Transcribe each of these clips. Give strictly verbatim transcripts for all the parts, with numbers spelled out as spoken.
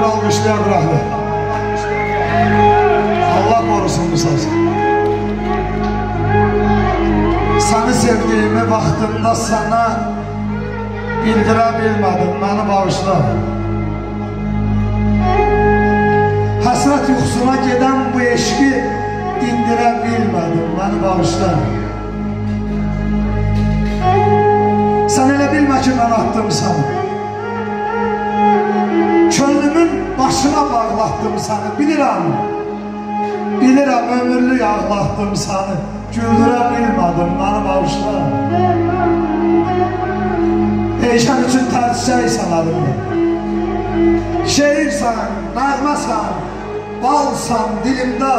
alkışlayan rahmet. Allah korusun bu sazı. Seni sevdiğimi vaxtında sana bildirə bilmədim, beni bağışla. Həsrət yuxusuna gedən bu eşki dindirə bilmədim, beni bağışla. Sen elə bilmə ki, mən attım səni. Könlümün başına bağlattım səni, bilirəm. Bilirəm, ömürlük ağlattım səni. Güldürə bilmədim, beni bağışla. Eşən üçün tərcihsən əlimdə. Şeirsən, nəğməsən, balsan dilimdə.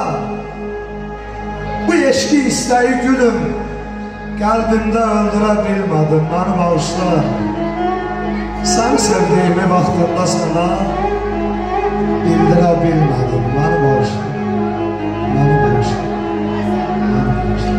Bu eşki istəyi gülüm qəlbimdə öldürə bilmədim, beni bağışla. Səni sevdiyimi vaxtında sana bildirə bilmədim, beni bağışla. Beni bağışla. Beni bağışla.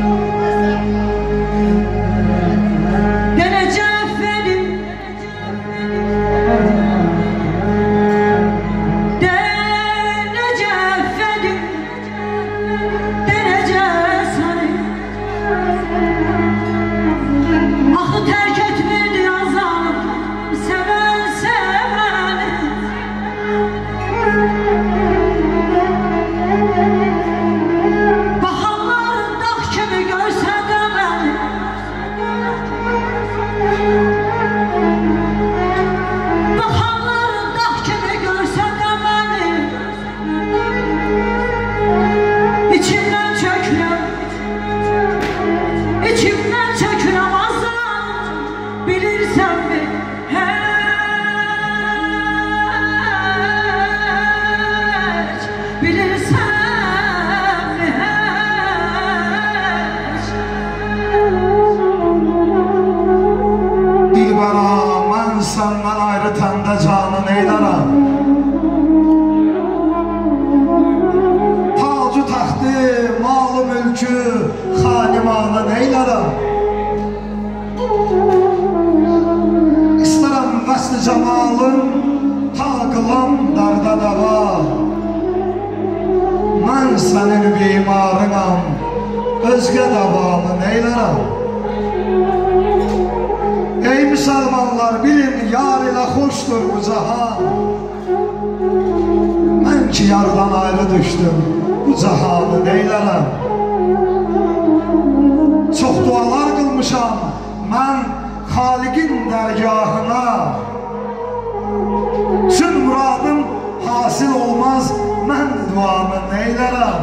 Senden ayrı tende canın eylərəm. Tacı taxtı, malı mülkü, xanimanın eylərəm. İstərəm vəsli camalın, ta qılam dərdə dəva. Mən sənin bimarınam, özgə dəvanın eylərəm. Ey müsəlmanlar, bilin, yar ilə xoşdur bu cahan. Mən ki, yardan ayrı düşdüm, bu cahanı neylərəm? Çox dualar qılmışam, mən Xaliqin dərgahına. Çün muradım hasil olmaz, mən duamı neylərəm?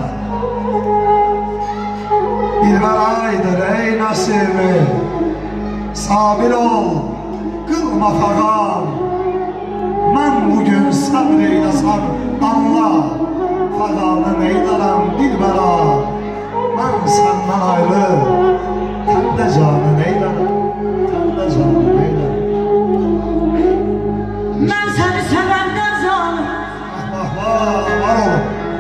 Dilbər aydır ey nəsimi, sabir ol, qılma fağam. Mən bugün səbr eyləsəm, anla, fağanı neylərəm dilbəra. Mən səndən ayrı, təndə canı neylərəm, təndə canı neylərəm. Mən səni sevəndə canım. Vah vah, var olun.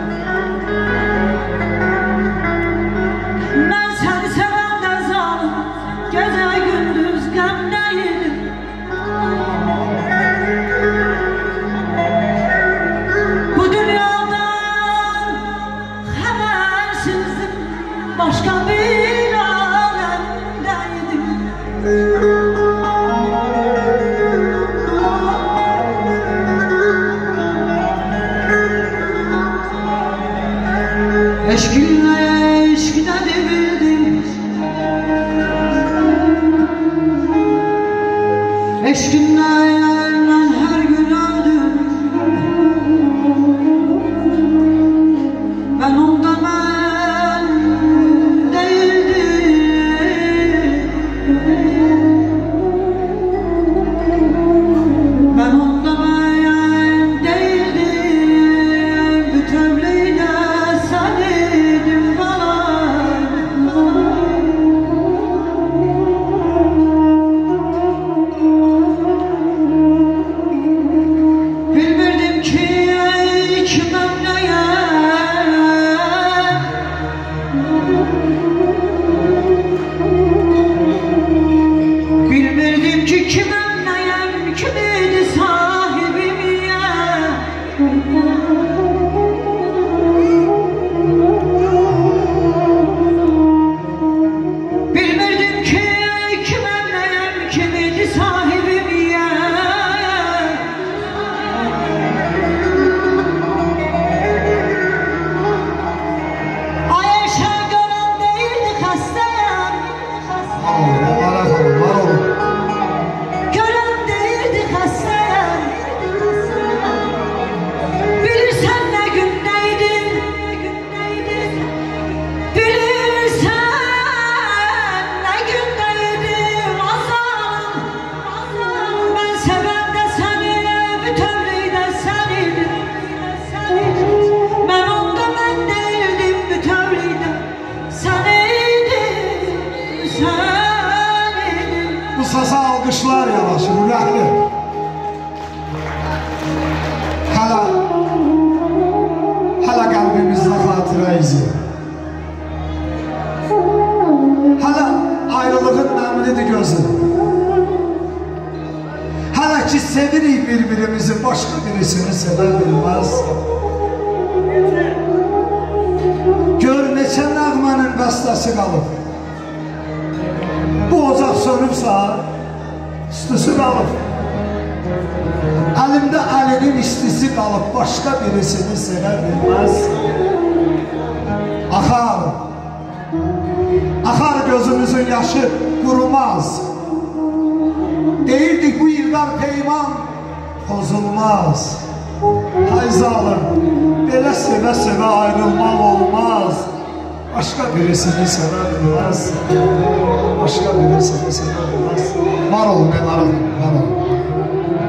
Mən səni sevəndə canım, gecə gündüz qəmdəyim. Bu dünyadan xəbərsizdim, başqa bir aləmdəydim. Eşkinlə eşkinə devirdim, eşkinlə mən hər gün öldüm. Mən onda mən değildim. Mən onda mən değildim. Bütövlüğüne sen idin bana. Bilmirdim ki kiməm nəyəm. Bilmirdim ki kiməm nəyəm, kim idi sahibim ya. birisini sevə bilməzsən. Gör neçə nəğmənin bəstəsi qalıb. Bu ocaq sönübsə, üstüsü qalıb. Əlimdə əlinin istisi qalıb, başqa birisini sevə bilməzsən. Axar, axar gözümüzün yaşı qurumaz. Deyirdik bu illər peyman pozulmaz. Hay zalım, belə sevə-sevə ayrılmaq olmaz. Başqa birisini sevə bilməzsən. Başqa birisini sevə bilməzsən. Var olun, var olun, var olun.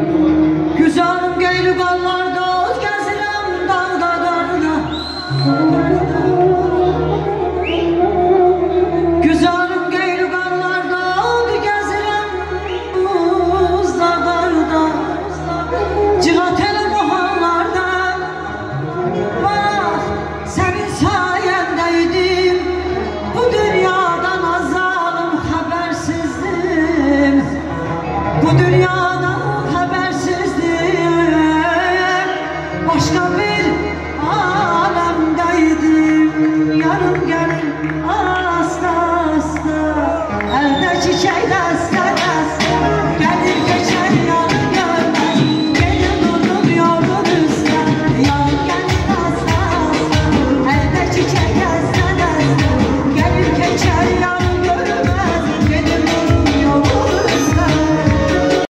Güzarım qeyri qallarda, gəzirəm dağda qarına.